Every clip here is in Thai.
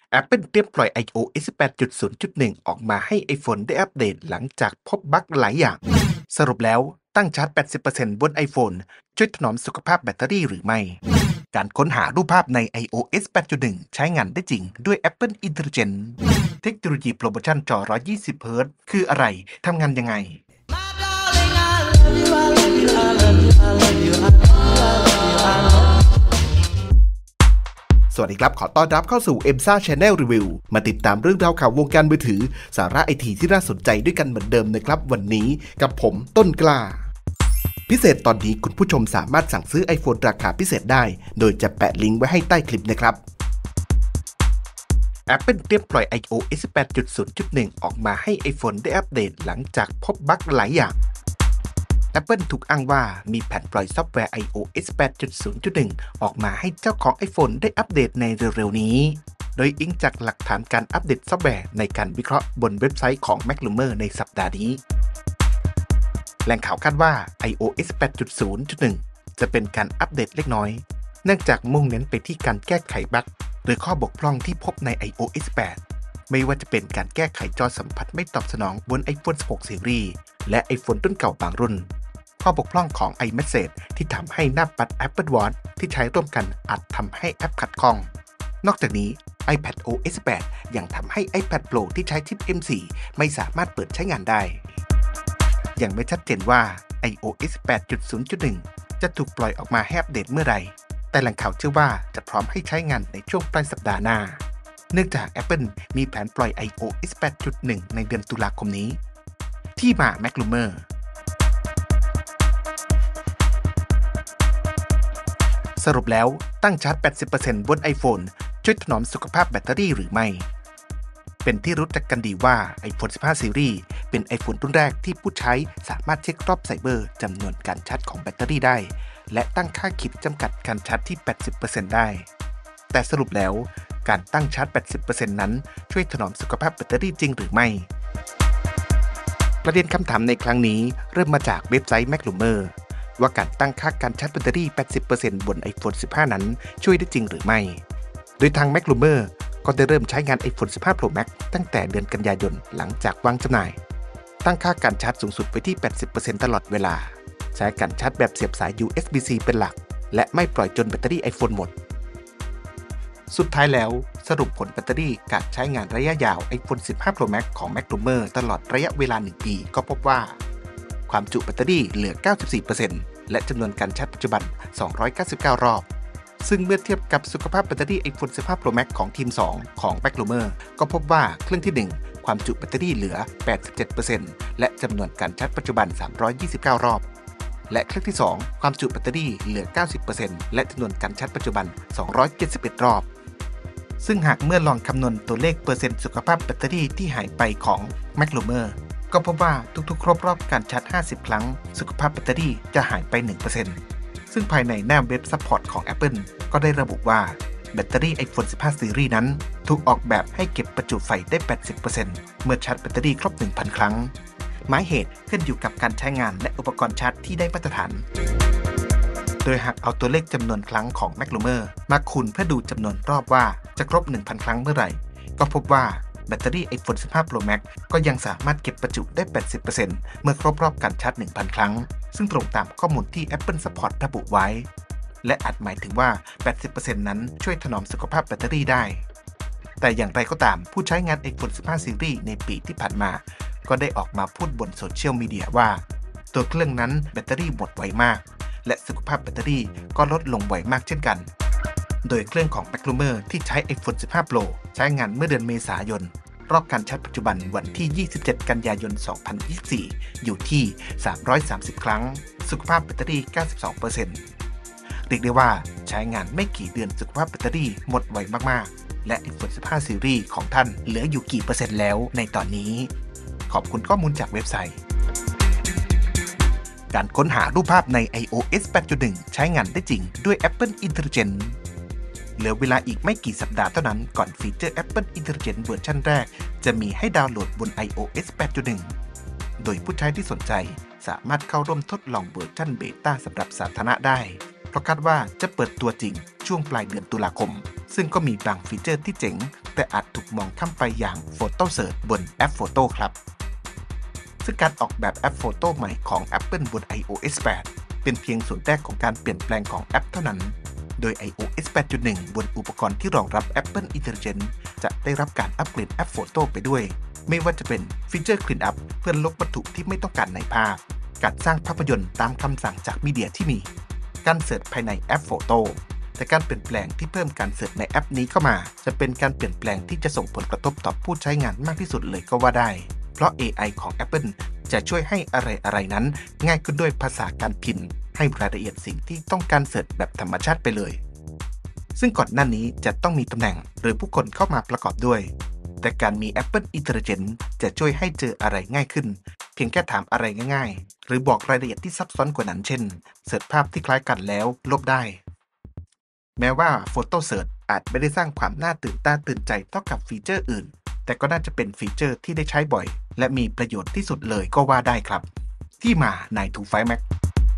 Apple เตรียมปล่อย iOS 8.0.1 ออกมาให้ iPhone ได้อัปเดตหลังจากพบบั๊กหลายอย่าง สรุปแล้วตั้งชาร์จ 80% บน iPhone ช่วยถนอมสุขภาพแบตเตอรี่หรือไม่ การค้นหารูปภาพใน iOS 8.1 ใช้งานได้จริงด้วย Apple Intelligence เทคโนโลยีโปรโมชั่นจอ 120 Hz คืออะไร ทำงานยังไง สวัสดีครับ ขอต้อนรับเข้าสู่ EMSA Channel Review มาติดตามเรื่องราวข่าววงการมือถือสาระไอทีที่น่าสนใจด้วยกันเหมือนเดิมนะครับวันนี้กับผมต้นกล้าพิเศษตอนนี้คุณผู้ชมสามารถสั่งซื้อ iPhone ราคาพิเศษได้โดยจะแปะลิงก์ไว้ให้ใต้คลิปนะครับ Apple เตรียมปล่อย iOS 8.0.1 ออกมาให้ iPhone ได้อัปเดตหลังจากพบบั๊กหลายอย่าง Apple ถูกอ้างว่ามีแผนปล่อยซอฟต์แวร์ iOS 8.0.1 ออกมาให้เจ้าของ iPhone ได้อัปเดตในเร็วๆนี้ โดยอิงจากหลักฐานการอัปเดตซอฟต์แวร์ในการวิเคราะห์บนเว็บไซต์ของ MacRumors ในสัปดาห์นี้ แหล่งข่าวคาดว่า iOS 8.0.1 จะเป็นการอัปเดตเล็กน้อย เนื่องจากมุ่งเน้นไปที่การแก้ไขบั๊กหรือข้อบกพร่องที่พบใน iOS 8 ไม่ว่าจะเป็นการแก้ไขจอสัมผัสไม่ตอบสนองบน iPhone 16 Series และ iPhone รุ่นเก่าบางรุ่น ข้อบกพร่องของ iMessage ที่ทำให้หน้าปัด Apple Watch ที่ใช้ร่วมกันอาจทำให้แอปขัดข้อง นอกจากนี้ iPadOS 8 ยังทำให้ iPad Pro ที่ใช้ชิป M4 ไม่สามารถเปิดใช้งานได้ ยังไม่ชัดเจนว่า iOS 8.0.1 จะถูกปล่อยออกมาให้อัปเดตเมื่อไหร่ แต่แหล่งข่าวเชื่อว่าจะพร้อมให้ใช้งานในช่วงปลายสัปดาห์หน้า เนื่องจาก Apple มีแผนปล่อย iOS 8.1 ในเดือนตุลาคมนี้ ที่มา MacRumorsสรุปแล้วตั้งชาร์จ 80% บน iPhone ช่วยถนอมสุขภาพแบตเตอรี่หรือไม่ เป็นที่รู้จักกันดีว่า iPhone 15 Series เป็น iPhone รุ่นแรกที่ผู้ใช้สามารถเช็ครอบไซเบอร์จำนวนการชาร์จของแบตเตอรี่ได้ และตั้งค่าขีดจำกัดการชาร์จที่ 80% ได้ แต่สรุปแล้วการตั้งชาร์จ 80% นั้นช่วยถนอมสุขภาพแบตเตอรี่จริงหรือไม่ ประเด็นคำถามในครั้งนี้เริ่มมาจากเว็บไซต์ MacRumors ว่าการตั้งค่าการชาร์จแบตเตอรี่ 80% บน iPhone 15 นั้นช่วยได้จริงหรือไม่ โดยทาง MacRumors ก็ได้เริ่มใช้งาน iPhone 15 Pro Max ตั้งแต่เดือนกันยายนหลังจากวางจำหน่าย ตั้งค่าการชาร์จสูงสุดไว้ที่ 80% ตลอดเวลา ใช้การชาร์จแบบเสียบสาย USB-C เป็นหลัก และไม่ปล่อยจนแบตเตอรี่ iPhone หมด สุดท้ายแล้วสรุปผลแบตเตอรี่การใช้งานระยะยาว iPhone 15 Pro Max ของ MacRumors ตลอดระยะเวลา 1 ปีก็พบว่า ความจุแบตเตอรี่เหลือ 94% และจำนวนการชาร์จปัจจุบัน 299 รอบ ซึ่งเมื่อเทียบกับสุขภาพแบตเตอรี่ iPhone 15 Pro Max ของทีม 2 ของ MacRumors ก็พบว่าเครื่องที่ 1 ความจุแบตเตอรี่เหลือ 87% และจำนวนการชาร์จปัจจุบัน 329 รอบ และเครื่องที่ 2 ความจุแบตเตอรี่เหลือ 90% และจำนวนการชาร์จปัจจุบัน 271 รอบ ซึ่งหากเมื่อลองคำนวณตัวเลขเปอร์เซ็นต์สุขภาพแบตเตอรี่ที่หายไปของ MacRumors ก็พบว่าทุกๆครบรอบการชาร์จ 50 ครั้งสุขภาพแบตเตอรี่จะหายไป 1% ซึ่งภายในหน้าเว็บซัพพอร์ตของ Apple ก็ได้ระบุว่าแบตเตอรี่ iPhone 15 Series นั้นถูกออกแบบให้เก็บประจุไฟได้ 80% เมื่อชาร์จแบตเตอรี่ครบ 1,000 ครั้ง หมายเหตุขึ้นอยู่กับการใช้งานและอุปกรณ์ชาร์จที่ได้มาตรฐาน โดยหากเอาตัวเลขจำนวนครั้งของ MacRumors มาคูณเพื่อดูจำนวนรอบว่าจะครบ 1,000 ครั้งเมื่อไหร่ ก็พบว่าแบตเตอรี่ iPhone 15 Pro Max ก็ยังสามารถเก็บประจุได้ 80% เมื่อครบรอบการชาร์จ 1,000 ครั้ง ซึ่งตรงตามข้อมูลที่ Apple Support ระบุไว้ และอาจหมายถึงว่า 80% นั้นช่วยถนอมสุขภาพแบตเตอรี่ได้ แต่อย่างไรก็ตามผู้ใช้งาน iPhone 15 Series ในปีที่ผ่านมาก็ได้ออกมาพูดบนโซเชียลมีเดียว่าตัวเครื่องนั้นแบตเตอรี่หมดไวมากและสุขภาพแบตเตอรี่ก็ลดลงไวมากเช่นกัน โดยเครื่องของ MacRumors ที่ใช้ iPhone 15 Pro ใช้งานเมื่อเดือนเมษายนรอบการชาร์จปัจจุบันวันที่ 27 กันยายน 2024 อยู่ที่ 330 ครั้งสุขภาพแบตเตอรี่ 92% เรียกได้ว่าใช้งานไม่กี่เดือนสุขภาพแบตเตอรี่หมดไวมากๆและ iPhone 15 Series ของท่านเหลืออยู่กี่เปอร์เซ็นต์แล้วในตอนนี้ขอบคุณข้อมูลจากเว็บไซต์ การค้นหารูปภาพใน iOS 8.1 ใช้งานได้จริงด้วย Apple Intelligence เหลือเวลาอีกไม่กี่สัปดาห์เท่านั้นก่อนฟีเจอร์ Apple Intelligence เวอร์ชันแรกจะมีให้ดาวน์โหลดบน iOS 8.1 โดยผู้ใช้ที่สนใจสามารถเข้าร่วมทดลองเวอร์ชันเบต้าสำหรับสาธารณะได้ เพราะคาดว่าจะเปิดตัวจริงช่วงปลายเดือนตุลาคมซึ่งก็มีบางฟีเจอร์ที่เจ๋งแต่อาจถูกมองข้ามไปอย่าง Photo Search บนแอป Photo ครับซึ่งการออกแบบแอป Photo ใหม่ของ Apple บน iOS 8 เป็นเพียงส่วนแรกของการเปลี่ยนแปลงของแอปเท่านั้นโดย iOS 8.1 บนอุปกรณ์ที่รองรับ Apple Intelligence จะได้รับการอัปเกรดแอป Photo ไปด้วยไม่ว่าจะเป็นฟีเจอร์ Clean Up เพื่อลบวัตถุที่ไม่ต้องการในภาพการสร้างภาพยนตร์ตามคำสั่งจากมีเดียที่มีการเสิร์ชภายในแอป Photo แต่การเปลี่ยนแปลงที่เพิ่มการเสิร์ชในแอปนี้เข้ามาจะเป็นการเปลี่ยนแปลงที่จะส่งผลกระทบต่อผู้ใช้งานมากที่สุดเลยก็ว่าได้เพราะ AI ของ Apple จะช่วยให้อะไรนั้นง่ายขึ้นด้วยภาษาการพิมพ์ให้รายละเอียดสิ่งที่ต้องการเสิร์ชแบบธรรมชาติไปเลยซึ่งก่อนหน้านี้จะต้องมีตำแหน่งหรือผู้คนเข้ามาประกอบด้วยแต่การมี Apple Intelligence จะช่วยให้เจออะไรง่ายขึ้นเพียงแค่ถามอะไรง่ายๆหรือบอกรายละเอียดที่ซับซ้อนกว่านั้นเช่นเสิร์ชภาพที่คล้ายกันแล้วลบได้แม้ว่า Photo Search อาจไม่ได้สร้างความน่าตื่นตาตื่นใจเท่ากับฟีเจอร์อื่นแต่ก็น่าจะเป็นฟีเจอร์ที่ได้ใช้บ่อยและมีประโยชน์ที่สุดเลยก็ว่าได้ครับที่มาใน2 Mac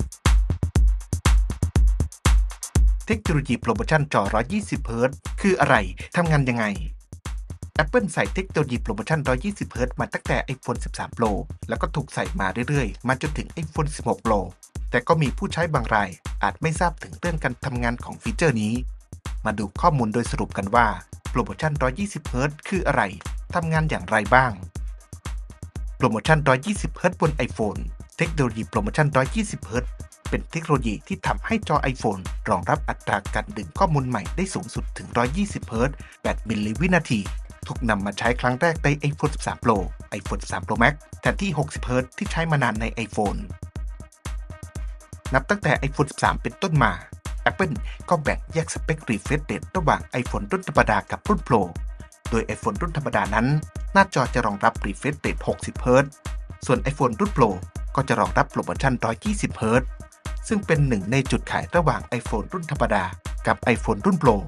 เทคโนโลยีโปรโมชั่นจอ 120 Hz คืออะไรทำงานยังไง Apple ใส่เทคโนโลยีโปรโมชั่น 120 Hz มาตั้งแต่ iPhone 13 Pro แล้วก็ถูกใส่มาเรื่อยๆมาจนถึง iPhone 16 Pro แต่ก็มีผู้ใช้บางรายอาจไม่ทราบถึงเรื่องการทำงานของฟีเจอร์นี้มาดูข้อมูลโดยสรุปกันว่าโปรโมชั่น 120 Hz คืออะไรทำงานอย่างไรบ้างโปรโมชั่น 120 Hz บน iPhone เทคโนโลยีโปรโมชั่น 120 Hz เป็นเทคโนโลยีที่ทำให้จอ iPhone รองรับอัตราการดึงข้อมูลใหม่ได้สูงสุดถึง 120 Hz 8 มิลลิวินาทีถูกนำมาใช้ครั้งแรกใน iPhone 13 Pro iPhone 13 Pro Max แทนที่ 60 Hz ที่ใช้มานานใน iPhone นับตั้งแต่ iPhone 13 เป็นต้นมา Apple ก็แบ่งแยกสเปค Refresh Rate ระหว่าง iPhone รุ่นธรรมดากับรุ่น Pro โดย iPhone รุ่นธรรมดานั้นหน้าจอจะรองรับ Refresh Rate 60 Hz ส่วน iPhone รุ่น Pro ก็จะรองรับโปรโมชั่น 120 Hz ซึ่งเป็นหนึ่งในจุดขายระหว่าง iPhone รุ่นธรรมดากับ iPhone รุ่น Pro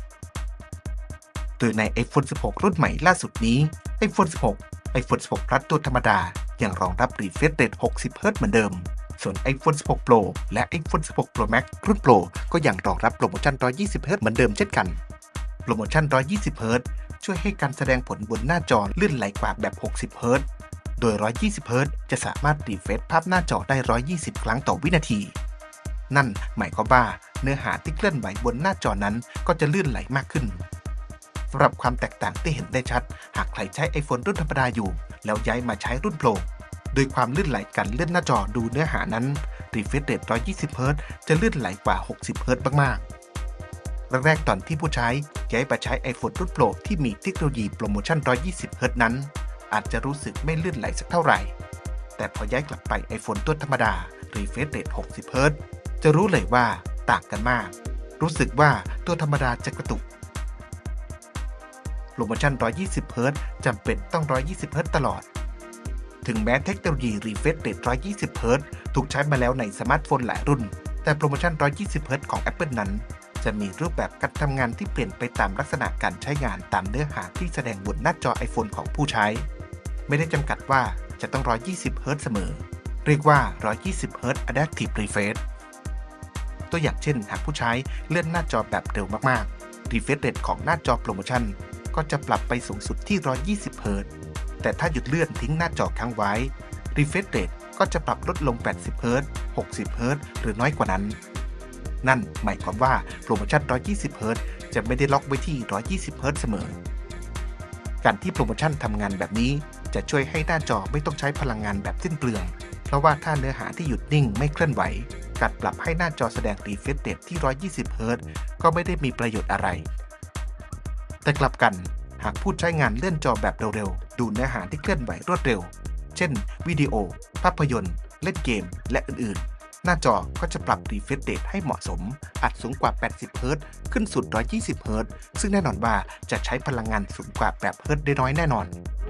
โดยใน iPhone 16 รุ่นใหม่ล่าสุดนี้ iPhone 16 iPhone 16 Plus ตัวธรรมดายังรองรับ Refresh Rate 60 Hz เหมือนเดิมส่วน iPhone 16 Pro และ iPhone 16 Pro Max รุ่น Pro ก็ยังรองรับโปรโมชั่น 120 Hz เหมือนเดิมเช่นกันโปรโมชั่น 120 Hz ช่วยให้การแสดงผลบนหน้าจอลื่นไหลกว่าแบบ 60 Hz โดย 120 Hz จะสามารถรีเฟรชภาพหน้าจอได้ 120 ครั้งต่อวินาทีนั่นหมายความว่าเนื้อหาที่เคลื่อนไหวบนหน้าจอนั้นก็จะลื่นไหลมากขึ้นสำหรับความแตกต่างที่เห็นได้ชัดหากใครใช้ iPhone รุ่นธรรมดาอยู่แล้วย้ายมาใช้รุ่น Pro โดยความลื่นไหลการเลื่อนหน้าจอดูเนื้อหานั้น Refresh Rate 120 Hz จะลื่นไหลกว่า 60 Hz มากๆแรกๆตอนที่ผู้ใช้ย้ายมาใช้ iPhone รุ่น Pro ที่มีเทคโนโลยีโปรโมชั่น 120 Hz นั้นอาจจะรู้สึกไม่ลื่นไหลสักเท่าไหร่แต่พอย้ายกลับไป iPhone ตัวธรรมดา Refresh Rate 60 Hz จะรู้เลยว่าต่างกันมากรู้สึกว่าตัวธรรมดาจะกระตุกโปรโมชั่น 120 Hz จำเป็นต้อง 120 Hz ตลอดถึงแม้เทคโนโลยี Refresh Rate 120 Hz ถูกใช้มาแล้วในสมาร์ทโฟนหลายรุ่นแต่โปรโมชั่น 120 Hz ของ Apple นั้นจะมีรูปแบบการทำงานที่เปลี่ยนไปตามลักษณะการใช้งานตามเนื้อหาที่แสดงบนหน้าจอ iPhone ของผู้ใช้ไม่ได้จำกัดว่าจะต้อง 120 Hz เสมอเรียกว่า 120 Hz Adaptive Refreshตัวอย่างเช่นหากผู้ใช้เลื่อนหน้าจอแบบเร็วมากๆ Refresh Rate ของหน้าจอโปรโมชั่นก็จะปรับไปสูงสุดที่ 120 Hz แต่ถ้าหยุดเลื่อนทิ้งหน้าจอค้างไว้ Refresh Rate ก็จะปรับลดลง 80 Hz 60 Hz หรือน้อยกว่านั้นนั่นหมายความว่าโปรโมชั่น 120 Hz จะไม่ได้ล็อกไว้ที่ 120 Hz เสมอการที่โปรโมชั่นทำงานแบบนี้จะช่วยให้หน้าจอไม่ต้องใช้พลังงานแบบสิ้นเปลืองเพราะว่าถ้าเนื้อหาที่หยุดนิ่งไม่เคลื่อนไหวการปรับให้หน้าจอแสดง Refresh Rate ที่ 120 Hz ก็ไม่ได้มีประโยชน์อะไรแต่กลับกันหากผู้ใช้งานเลื่อนจอแบบเร็วๆดูเนื้อหาที่เคลื่อนไหวรวดเร็วเช่นวิดีโอภาพยนตร์เล่นเกมและอื่นๆหน้าจอก็จะปรับ Refresh Rate ให้เหมาะสมอาจสูงกว่า 80 Hz ขึ้นสุด 120 Hz ซึ่งแน่นอนว่าจะใช้พลังงานสูงกว่าแบบ Hz ได้น้อยแน่นอน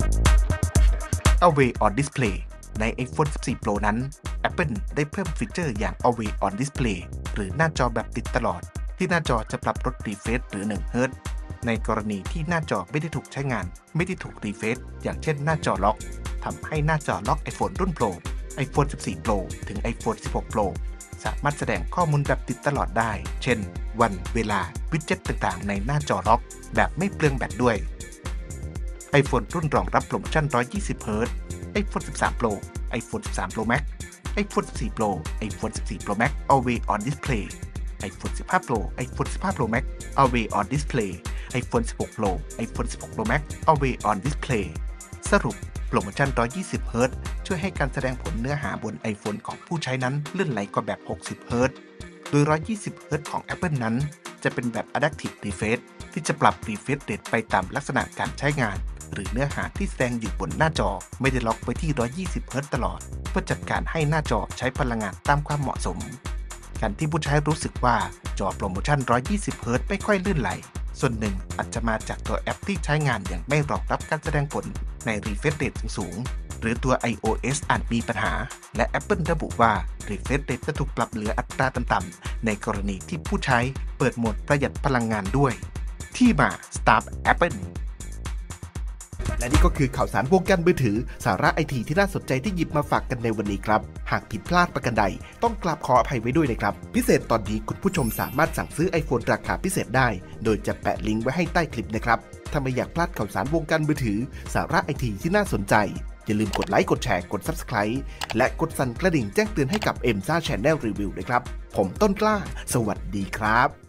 Always on Display ใน iPhone 14 Pro นั้น Apple ได้เพิ่มฟีเจอร์อย่าง Always on Display หรือหน้าจอแบบติดตลอดที่หน้าจอจะปรับลด Refresh หรือ 1 Hz ในกรณีที่หน้าจอไม่ได้ถูกใช้งานไม่ได้ถูก Refresh อย่างเช่นหน้าจอล็อกทำให้หน้าจอล็อก iPhone รุ่น Pro iPhone 14 Pro ถึง iPhone 16 Pro สามารถแสดงข้อมูลแบบติดตลอดได้ เช่น วัน เวลา วิดเจ็ตต่างๆ ในหน้าจอล็อกแบบไม่เปลืองแบตด้วย iPhone รุ่นรองรับโปรโมชั่น 120Hz iPhone 13 Pro iPhone 13 Pro Max iPhone 14 Pro iPhone 14 Pro Max Always on Display iPhone 15 Pro iPhone 15 Pro Max Always on Display iPhone 16 Pro iPhone 16 Pro Max Always on Display สรุปโปรโมชั่น 120Hz ช่วยให้การแสดงผลเนื้อหาบน iPhone ของผู้ใช้นั้นลื่นไหลกว่าแบบ 60Hz โดย 120Hz ของ Apple นั้นจะเป็นแบบ Adaptive Refresh ที่จะปรับ refresh rate ไปตามลักษณะการใช้งานหรือเนื้อหาที่แสดงอยู่บนหน้าจอไม่ได้ล็อกไว้ที่ 120Hz ตลอดเพื่อจัดการให้หน้าจอใช้พลังงานตามความเหมาะสมการที่ผู้ใช้รู้สึกว่าจอโปรโมชั่น 120Hz ไม่ค่อยลื่นไหลส่วนหนึ่งอาจจะมาจากตัวแอปที่ใช้งานอย่างไม่รองรับการแสดงผลใน refresh rate สูงหรือตัว iOS อาจมีปัญหาและ Apple ระบุว่า refresh rate จะถูกปรับเหลืออัตราต่ำๆในกรณีที่ผู้ใช้เปิดโหมดประหยัดพลังงานด้วยที่มา Start Appleและนี่ก็คือข่าวสารวงการมือถือสาระไอทีที่น่าสนใจที่หยิบมาฝากกันในวันนี้ครับหากผิดพลาดประการใดต้องกราบขออภัยไว้ด้วยนะครับพิเศษตอนนี้คุณผู้ชมสามารถสั่งซื้อ iPhone ราคาพิเศษได้โดยจะแปะลิงก์ไว้ให้ใต้คลิปนะครับถ้าไม่อยากพลาดข่าวสารวงการมือถือสาระไอทีที่น่าสนใจอย่าลืมกดไลค์กดแชร์กด Subscribe และกดสั่นกระดิ่งแจ้งเตือนให้กับ EMSA Channel Review ด้วยครับผมต้นกล้าสวัสดีครับ